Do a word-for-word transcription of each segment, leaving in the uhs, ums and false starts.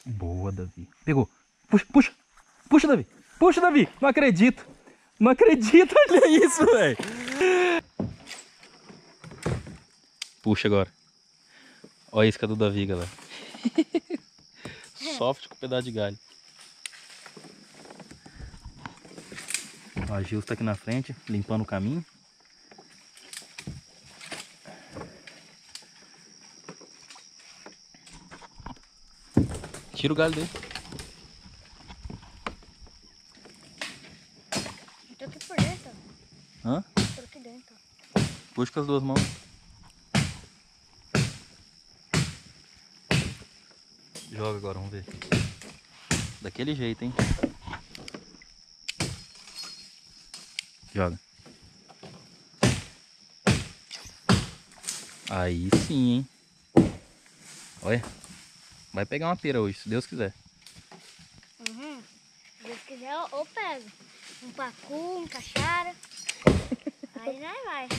Boa, Davi. Pegou. Puxa, puxa. Puxa, Davi. Puxa, Davi. Não acredito. Não acredito. Olha isso, velho. Puxa agora. Olha a isca do Davi, galera. Soft com pedaço de galho. Ó, a Gil tá aqui na frente, limpando o caminho. Tira o galho dele. Eu tô aqui por dentro. Hã? Tô aqui dentro. Puxa com as duas mãos. Joga agora, vamos ver. Daquele jeito, hein? Joga. Aí sim, hein? Olha. Vai pegar uma pera hoje, se Deus quiser. Uhum. Se Deus quiser, eu, eu pego. Um pacu, um cachara. Aí nós vai.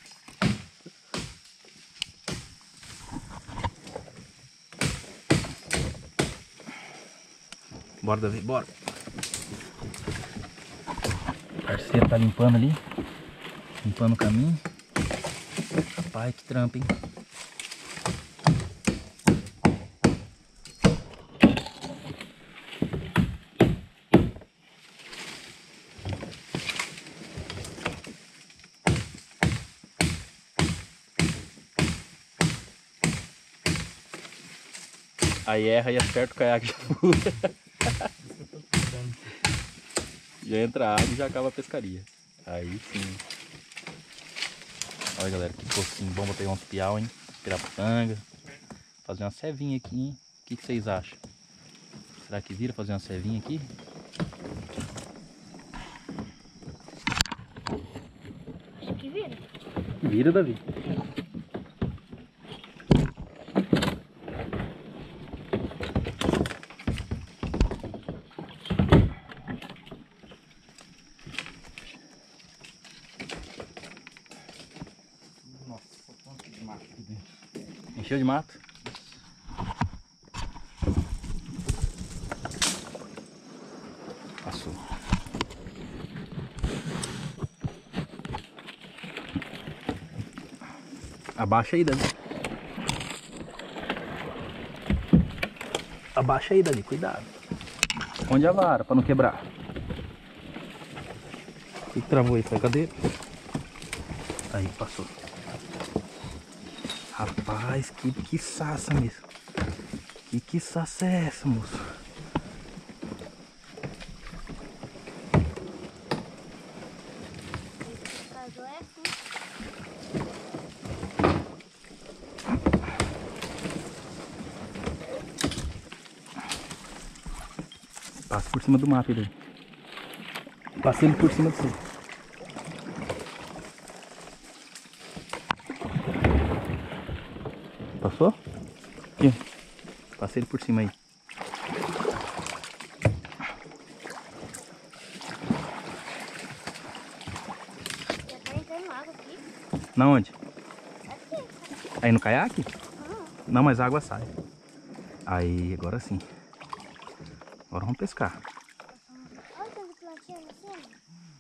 Bora, Davi, bora. O parceiro tá limpando ali. Limpando o caminho. Rapaz, que trampo, hein? Aí erra e acerta o caiaque já fura. Já entra a água e já acaba a pescaria. Aí sim. Olha, galera, que focinho bom pra pegar uns piau, hein? Piraputanga. Fazer uma cevinha aqui, hein? O que, que vocês acham? Será que vira fazer uma cevinha aqui? Acho que vira. Vira, Davi. Encheu de mato. Passou. Abaixa aí, Davi. Abaixa aí, Davi. Cuidado. Esconde a vara pra não quebrar. O que, que travou aí? Foi a cadeira? Aí, passou. Rapaz, que que saça mesmo. Que que saça é essa, moço? Casou é assim. Passa por cima do mato aí. Passa ele por cima de você. Passou? Aqui. Passei ele por cima aí. Já tá entrando água aqui. Na onde? Aqui. Aí no caiaque? Uhum. Não, mas a água sai. Aí, agora sim. Agora vamos pescar. Olha tanto plantinha no cima.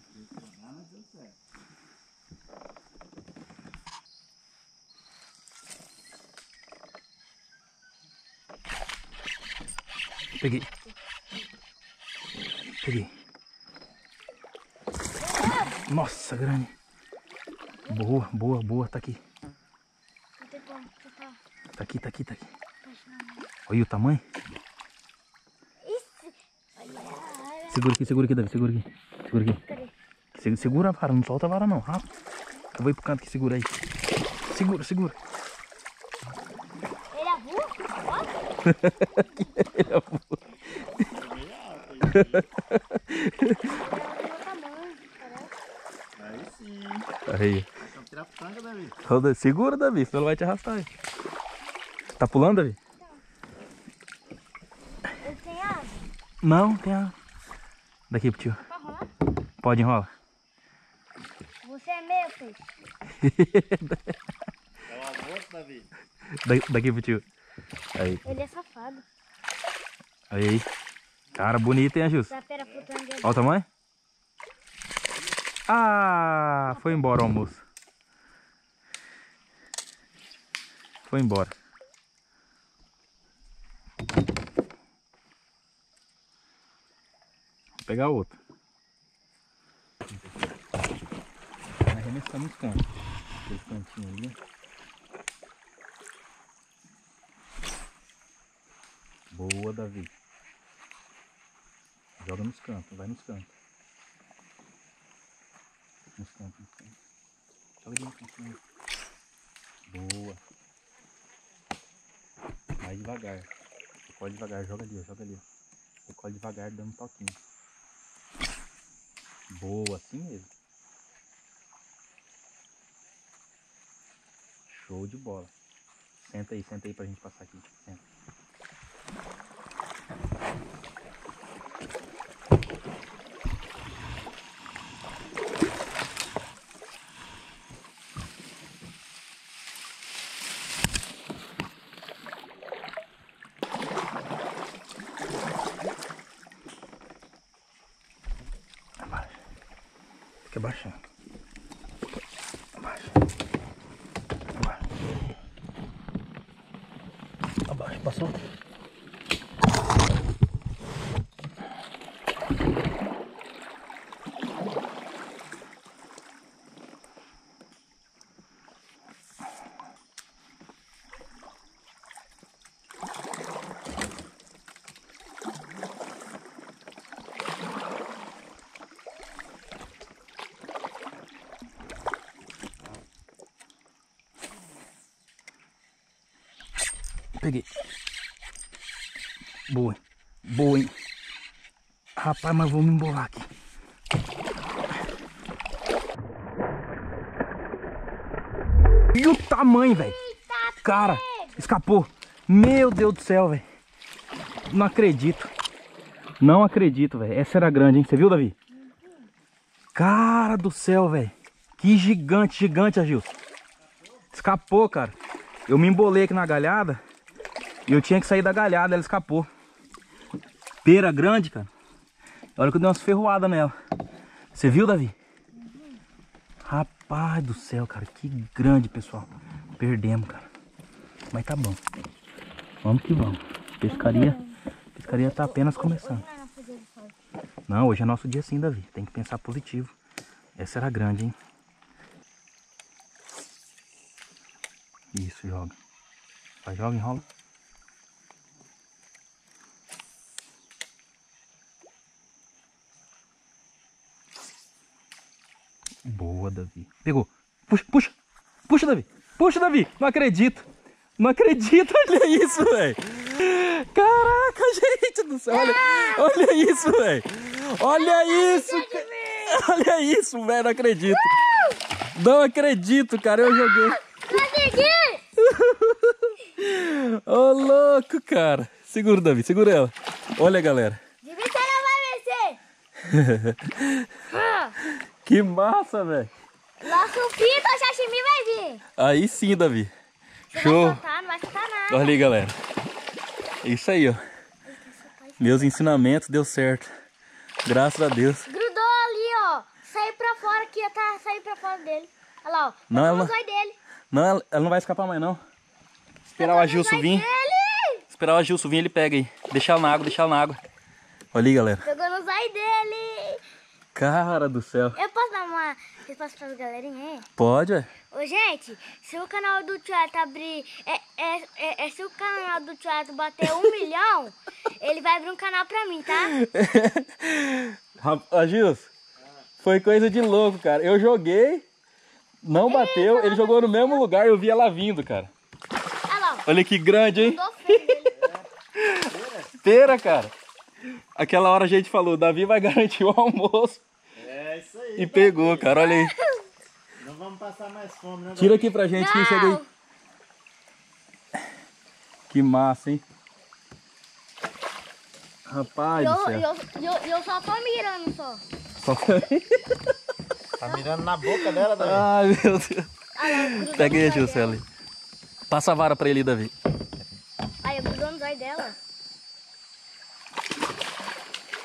Peguei. Peguei. Nossa, grande. Boa, boa, boa. Tá aqui. Não tem como. Você tá Tá aqui, tá aqui, tá aqui. apaixonado. Olha o tamanho. Isso. Olha, olha. Segura aqui, segura aqui, Davi. Segura aqui. Segura aqui. Cadê? Se- Segura a vara, não solta a vara não. Rápido. Eu vou ir pro canto que segura aí. Segura, segura. Ele é burro? Ó. Ele é burro. Ele é do meu tamanho, parece. Aí sim. Aí. Então tira a tanga, Davi. Roda- Segura, Davi, senão ele vai te arrastar aí. Tá pulando, Davi? Ele tem água? Não, tem água. Daqui pro tio. Pra rolar? Pode enrolar. Você é meu, peixe. É o almoço, Davi. Da- Daqui pro tio. Aí. Ele é safado. Aí. Cara, bonito, hein, Gilson? Essa pera putanga ali. Olha o tamanho. Ah, foi embora o almoço. Foi embora. Vou pegar outro. Vai arremessar nos cantos. Aquele cantinho ali. Boa, Davi. Joga nos cantos, vai nos cantos. Nos cantos, nos cantos. Joga ali no cantinho. Boa. Mais devagar. Recolhe devagar, joga ali, ó, joga ali. Ó. Recolhe devagar, dando um toquinho. Boa, assim mesmo. Show de bola. Senta aí, senta aí pra gente passar aqui. Senta. Fica abaixando. Abaixa. Abaixa. Abaixa. Passou? Peguei. Boa. Boa, hein? Rapaz, mas vou me embolar aqui. E o tamanho, velho. Cara, escapou. Meu Deus do céu, velho. Não acredito. Não acredito, velho. Essa era grande, hein? Você viu, Davi? Cara do céu, velho. Que gigante, gigante, Agilson. Escapou, cara. Eu me embolei aqui na galhada. E eu tinha que sair da galhada, ela escapou. Pera grande, cara. Olha que eu dei umas ferroadas nela. Você viu, Davi? Uhum. Rapaz do céu, cara. Que grande, pessoal. Perdemos, cara. Mas tá bom. Vamos que vamos. Pescaria, pescaria tá apenas começando. Não, hoje é nosso dia sim, Davi. Tem que pensar positivo. Essa era grande, hein? Isso, joga. Vai, joga, enrola. Boa, Davi. Pegou. Puxa, puxa. Puxa, Davi. Puxa, Davi. Não acredito. Não acredito. Olha isso, velho. Caraca, gente do céu. Olha, olha isso, velho. Olha isso. Olha isso, velho. Não acredito. Não acredito, cara. Eu joguei. Não acredito. Ô, oh, louco, cara. Segura, Davi. Segura ela. Olha, galera. De mim você não vai vencer. Que massa, velho. Nosso pinto, o sashimi vai vir. Aí sim, Davi. Você Show. vai soltar, não vai soltar nada. Olha aí, galera. Isso aí, ó. Meus ensinamentos deu certo. Graças a Deus. Grudou ali, ó. Saiu pra fora aqui, tá saindo pra fora dele. Olha lá, ó. Não, ela não... dele. Não, ela, ela não vai escapar mais, não. Esperar o Agilson vir. Dele. Esperar o Agilson vir, ele pega aí. Deixa ela na água, deixa ela na água. Olha aí, galera. Pegou no zóio dele. Cara do céu. Eu posso dar uma resposta para as galerinhas? Pode, ué. Ô, gente, se o canal do Tiato abrir... É, é, é, é, se o canal do Tiato bater um milhão, ele vai abrir um canal pra mim, tá? Agilson, foi coisa de louco, cara. Eu joguei, não bateu, Eita, ele jogou no mesmo Deus. lugar e eu vi ela vindo, cara. Olha lá. Olha que grande, hein? Pera, cara. Aquela hora a gente falou, Davi vai garantir o almoço. É isso aí. E pegou, Davi. cara, olha aí. Não vamos passar mais fome, né? Tira aqui pra gente, Não. quem chega aí. Que massa, hein? Rapaz eu, do céu. Eu, eu, eu só tô mirando só. Só... Tá mirando na boca dela, Davi. Ai, meu Deus. Ah, não, pega aí, Gilson, ali. Passa a vara pra ele, Davi. Aí, eu grudou no zóio dela.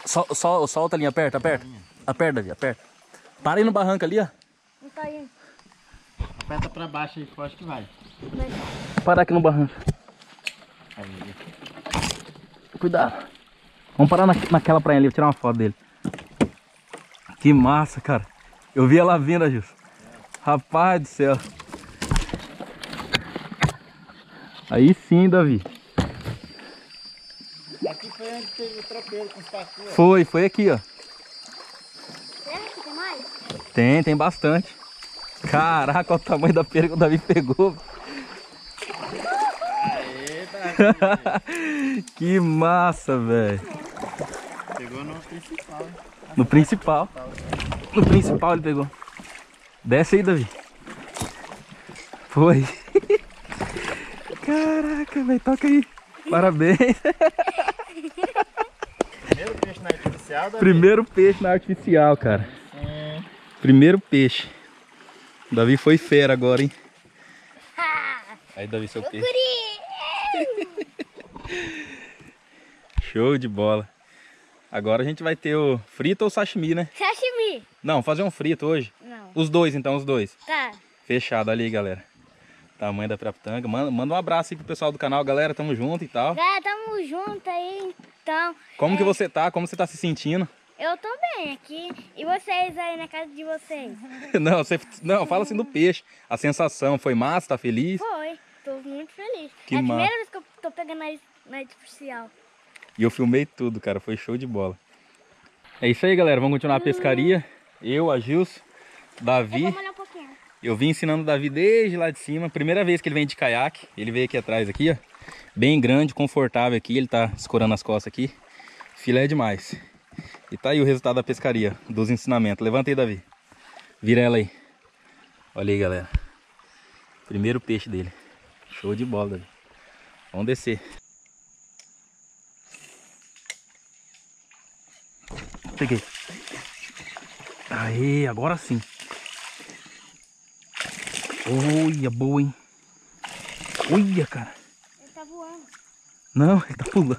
Sol, sol, solta a linha, aperta, aperta. Aperta, Davi, aperta. Para aí no barranco ali, ó. Não tá indo. Aperta pra baixo aí, forte que vai. Parar aqui no barranco. Aí. Cuidado. Vamos parar na, naquela praia ali, vou tirar uma foto dele. Que massa, cara. Eu vi ela vindo, Gilson. Rapaz do céu. Aí sim, Davi. Aqui foi onde teve o tropeiro com os pacu. Foi, foi aqui, ó. Será que tem mais? Tem, tem bastante. Caraca, olha o tamanho da pera que o Davi pegou. Aê, Davi. Que massa, velho. Pegou no principal, hein? No principal. No principal ele pegou. Desce aí, Davi. Foi. Caraca, velho, toca aí. Parabéns. Primeiro peixe na artificial, Davi? Primeiro peixe na artificial, cara. Sim. Primeiro peixe. O Davi foi fera agora, hein? Aí, Davi, seu peixe. Show de bola. Agora a gente vai ter o frito ou sashimi, né? Sashimi. Não, fazer um frito hoje. Não. Os dois, então, os dois. Tá. Fechado ali, galera. Tamanho da piraputanga. Manda, manda um abraço aí pro pessoal do canal, galera. Tamo junto e tal. Galera, tamo junto aí, então. Como é, que você tá? Como você tá se sentindo? Eu tô bem aqui. E vocês aí na casa de vocês? Não, você, não, fala assim do peixe. A sensação foi massa, tá feliz? Foi. Tô muito feliz. Que é a massa. primeira vez que eu tô pegando na, na artificial. E eu filmei tudo, cara. Foi show de bola. É isso aí, galera. Vamos continuar a pescaria. Eu, a Gilson, Davi. Vamos olhar um pouquinho. Eu vim ensinando o Davi desde lá de cima. Primeira vez que ele vem de caiaque. Ele veio aqui atrás, aqui, ó. Bem grande, confortável aqui. Ele tá escorando as costas aqui. Filé demais. E tá aí o resultado da pescaria, dos ensinamentos. Levanta aí, Davi. Vira ela aí. Olha aí, galera. Primeiro peixe dele. Show de bola, Davi. Vamos descer. Peguei. Aê, agora sim. Olha, boa, hein? Olha, cara. Ele tá voando. Não, ele tá pulando.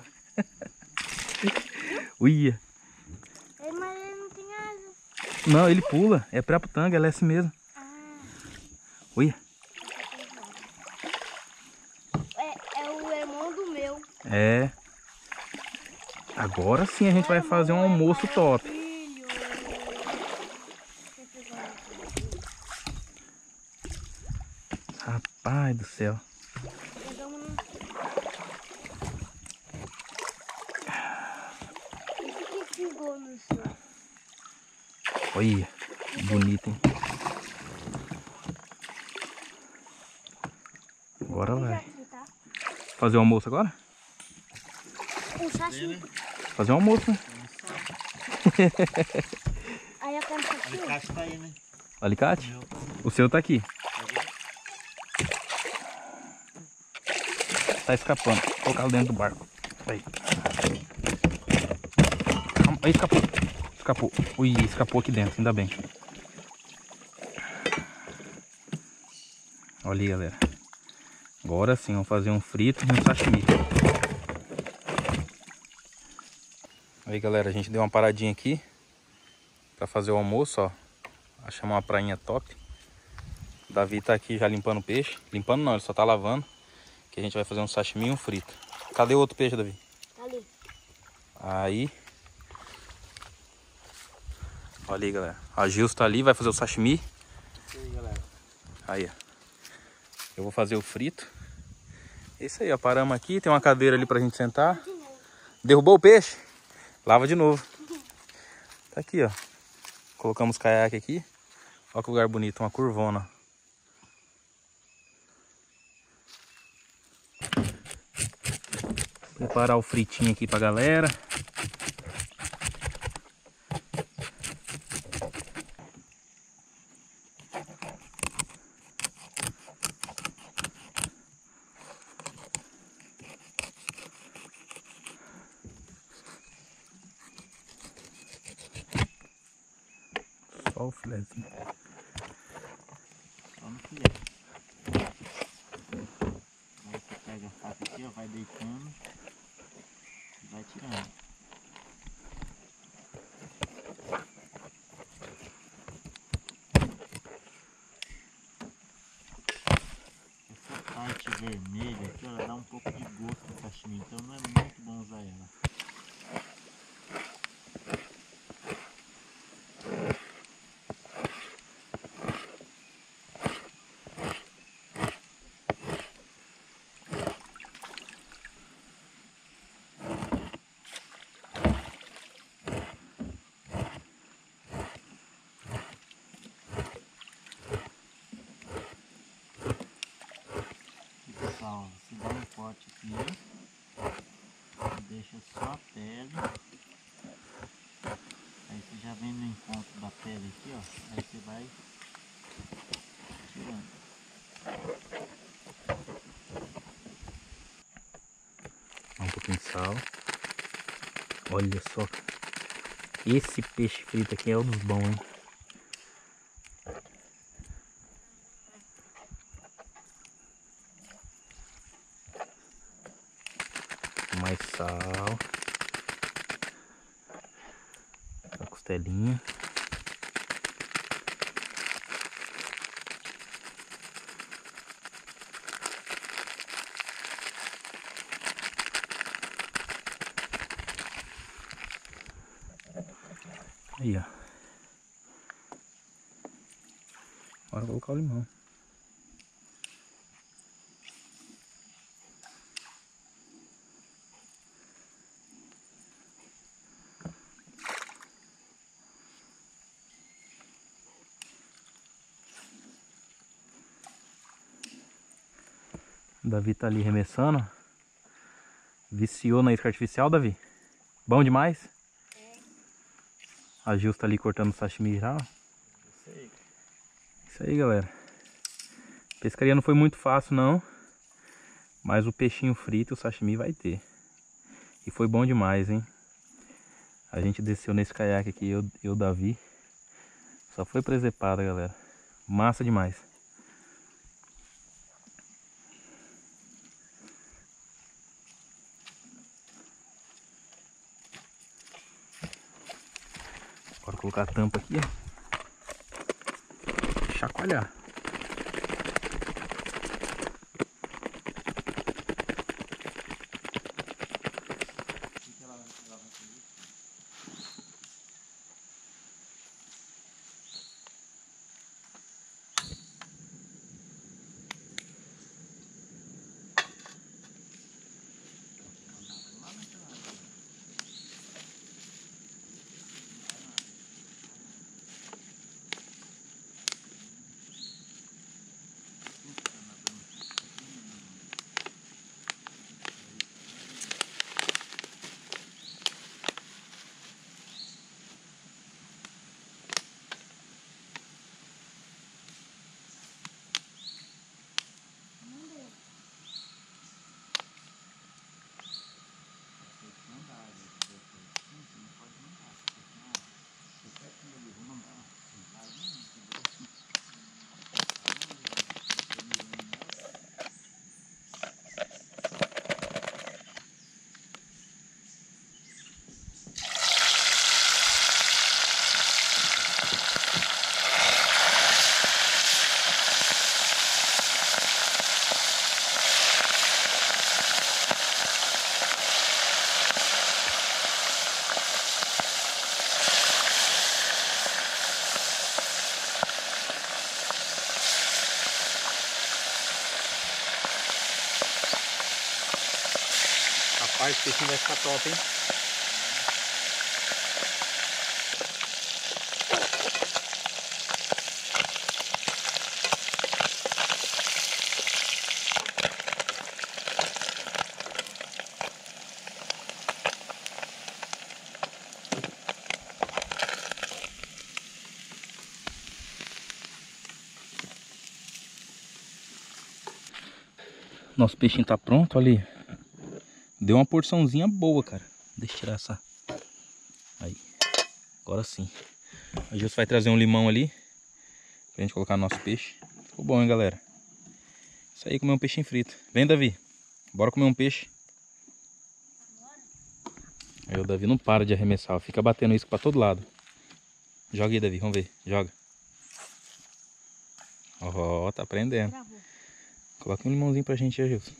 Olha. Ele, mas ele não tem asa. Não, ele pula. É piraputanga, ela é assim mesmo. Ah. Olha. É, é o irmão do meu. É. Agora sim a gente vai fazer um almoço top. Filho. Rapaz do céu. Pegamos no... Esse que pingou no chão. Olha. Bonito, hein? Agora vai. Aqui, tá? Fazer o almoço agora? Um sashimi. Fazer um almoço, né? Aí eu quero O sashimi. alicate tá aí, né? O alicate? O seu tá aqui. Tá escapando. Vou colocar dentro do barco. Aí. Calma. Aí, escapou. Escapou. Ui, escapou aqui dentro, ainda bem. Olha aí, galera. Agora sim, vamos fazer um frito e um sashimi. Aí, galera, a gente deu uma paradinha aqui pra fazer o almoço, ó. Achamos uma prainha top. O Davi tá aqui já limpando o peixe. Limpando não, ele só tá lavando. Que a gente vai fazer um sashimi e um frito. Cadê o outro peixe, Davi? Ali. Aí. Olha aí, galera. A Gilson tá ali, vai fazer o sashimi. Isso aí, galera. Aí, ó. Eu vou fazer o frito. Isso aí, ó. Paramos aqui. Tem uma cadeira ali pra gente sentar. Derrubou o peixe? Lava de novo. Tá aqui, ó. Colocamos caiaque aqui. Olha que lugar bonito, uma curvona. Preparar o fritinho aqui pra galera. Só o filézinho. Só no filé. Aí você pega a faca aqui, ó, vai deitando e vai tirando. parte vermelha aqui, ela dá um pouco de gosto no sashimi, então não é muito bom usar ela. Pessoal, você dá um corte aqui, deixa só a pele, aí você já vem no encontro da pele aqui, ó, aí você vai tirando. Um pouquinho de sal. Olha só, esse peixe frito aqui é um dos bons, hein? Mais sal, a costelinha. Aí, ó. Agora vou colocar o limão. Davi tá ali remessando. Viciou na isca artificial, Davi? Bom demais? É. A Gil tá ali cortando o sashimi já. Isso aí. Isso aí, galera. Pescaria não foi muito fácil, não. Mas o peixinho frito, o sashimi vai ter. E foi bom demais, hein? A gente desceu nesse caiaque aqui, eu e o Davi. Só foi presepada, galera. Massa demais. Agora colocar a tampa aqui, ó. Chacoalhar. Rapaz, o peixinho vai ficar top, hein? Nosso peixinho tá pronto ali. Deu uma porçãozinha boa, cara. Deixa eu tirar essa. Aí. Agora sim. A Gilson vai trazer um limão ali pra gente colocar no nosso peixe. Ficou bom, hein, galera? Isso aí, comer um peixinho frito. Vem, Davi. Bora comer um peixe. Aí o Davi não para de arremessar. Fica batendo isso pra todo lado. Joga aí, Davi. Vamos ver. Joga. Ó, oh, tá aprendendo. Coloca um limãozinho pra gente aí, Gilson.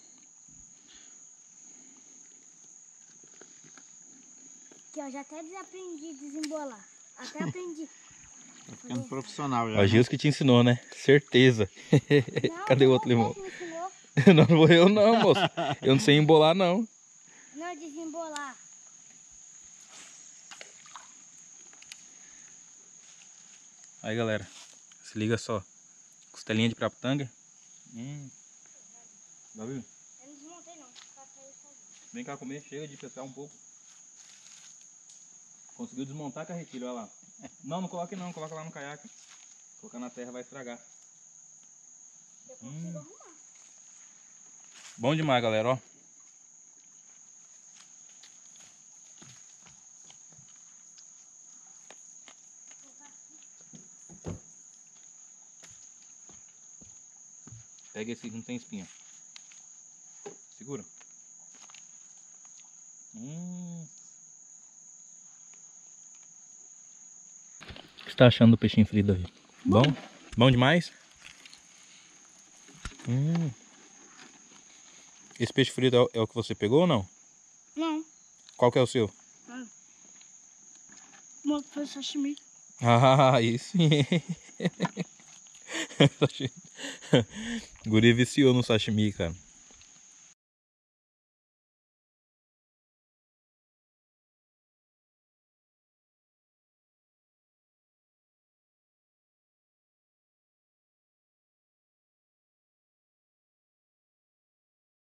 Aqui, ó, já até desaprendi a desembolar. Até aprendi. Tá ficando profissional já. O Né? Gilson que te ensinou, né? Certeza. Não, Cadê o não, outro limão? você me ensinou. Não, não vou eu não, moço. Eu não sei embolar, não. Não, desembolar. Aí, galera. Se liga só. Costelinha de piraputanga. Hum. Gabi, Eu não desmontei não. Só saiu sozinho. vem cá comer. Chega de pescar um pouco. Conseguiu desmontar a carretilha, olha lá. Não, não coloque não. Coloca lá no caiaque. Colocar na terra vai estragar. Eu consigo Hum. arrumar. Bom demais, galera, ó. Pega esse que não tem espinha. Segura. Hum. O que você tá achando do peixinho frito, Davi? Bom? Bom, Bom demais? Hum. Esse peixe frito é o, é o que você pegou ou não? Não. Qual que é o seu? Não. Foi sashimi. Ah, isso sim. Guri viciou no sashimi, cara.